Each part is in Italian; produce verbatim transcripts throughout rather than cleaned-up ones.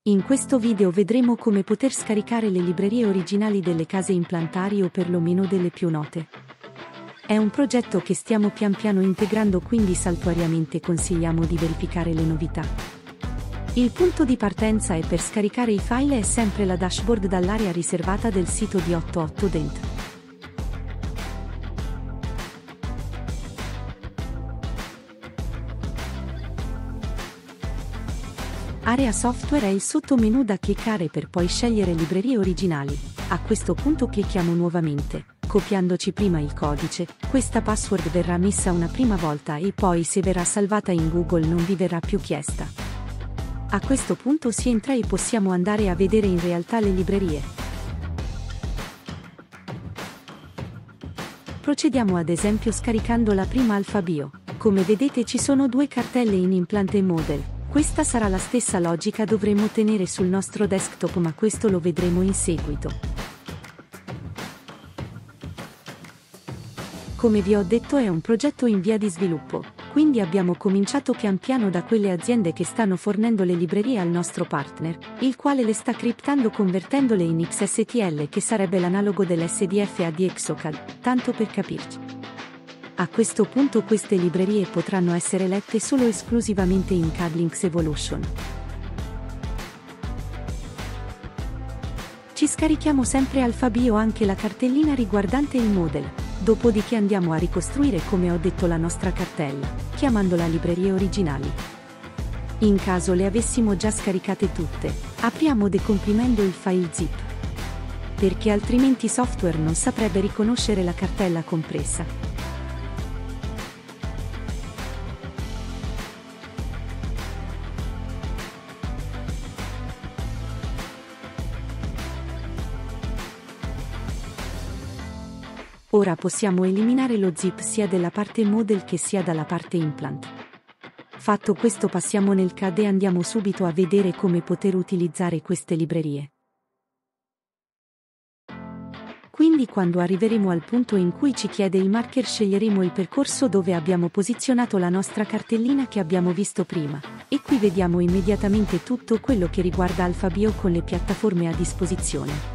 In questo video vedremo come poter scaricare le librerie originali delle case implantari o perlomeno delle più note. È un progetto che stiamo pian piano integrando, quindi saltuariamente consigliamo di verificare le novità. Il punto di partenza è per scaricare i file è sempre la dashboard dall'area riservata del sito di ottantotto Dent. Area Software è il sottomenu da cliccare per poi scegliere librerie originali. A questo punto clicchiamo nuovamente, copiandoci prima il codice. Questa password verrà messa una prima volta e poi, se verrà salvata in Google, non vi verrà più chiesta. A questo punto si entra e possiamo andare a vedere in realtà le librerie. Procediamo ad esempio scaricando la prima Alfabio. Come vedete ci sono due cartelle in Implant Model. Questa sarà la stessa logica dovremo tenere sul nostro desktop, ma questo lo vedremo in seguito. Come vi ho detto, è un progetto in via di sviluppo, quindi abbiamo cominciato pian piano da quelle aziende che stanno fornendo le librerie al nostro partner, il quale le sta criptando convertendole in X S T L, che sarebbe l'analogo dell'S D F A di Exocad, tanto per capirci. A questo punto queste librerie potranno essere lette solo esclusivamente in CADlinks Evolution. Ci scarichiamo sempre Alfabio anche la cartellina riguardante il model, dopodiché andiamo a ricostruire, come ho detto, la nostra cartella, chiamandola librerie originali. In caso le avessimo già scaricate tutte, apriamo decomprimendo il file zip, perché altrimenti il software non saprebbe riconoscere la cartella compressa. Ora possiamo eliminare lo zip sia della parte model che sia dalla parte implant. Fatto questo, passiamo nel C A D e andiamo subito a vedere come poter utilizzare queste librerie. Quindi quando arriveremo al punto in cui ci chiede il marker, sceglieremo il percorso dove abbiamo posizionato la nostra cartellina che abbiamo visto prima, e qui vediamo immediatamente tutto quello che riguarda Alfabio con le piattaforme a disposizione.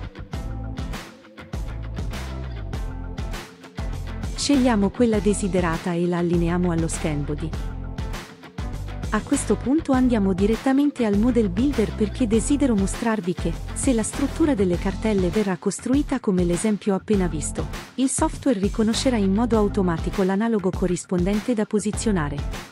Scegliamo quella desiderata e la allineiamo allo scan body. A questo punto andiamo direttamente al Model Builder, perché desidero mostrarvi che, se la struttura delle cartelle verrà costruita come l'esempio appena visto, il software riconoscerà in modo automatico l'analogo corrispondente da posizionare.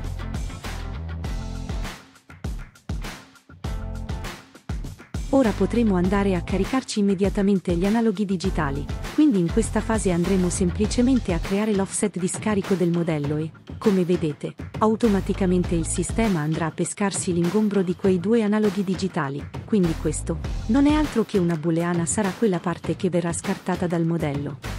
Ora potremo andare a caricarci immediatamente gli analoghi digitali, quindi in questa fase andremo semplicemente a creare l'offset di scarico del modello e, come vedete, automaticamente il sistema andrà a pescarsi l'ingombro di quei due analoghi digitali, quindi questo non è altro che una booleana, sarà quella parte che verrà scartata dal modello.